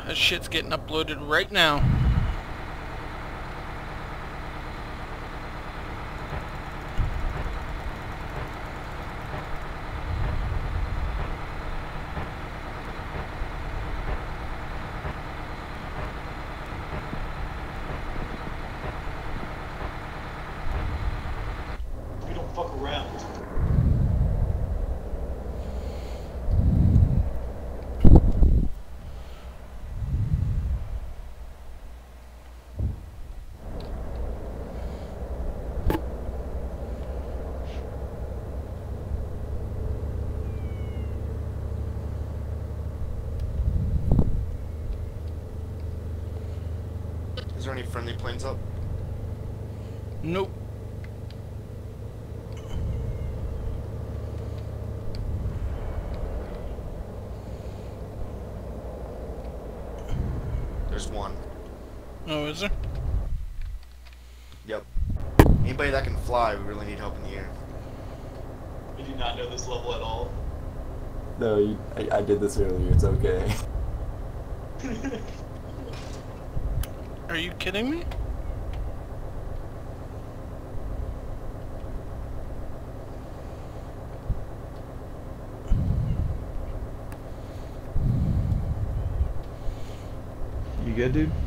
That shit's getting uploaded right now. We don't fuck around. Is there any friendly planes up? Nope. There's one. Oh, is there? Yep. Anybody that can fly, we really need help in the air. We do not know this level at all. No, I did this earlier. It's okay. Are you kidding me? You good, dude?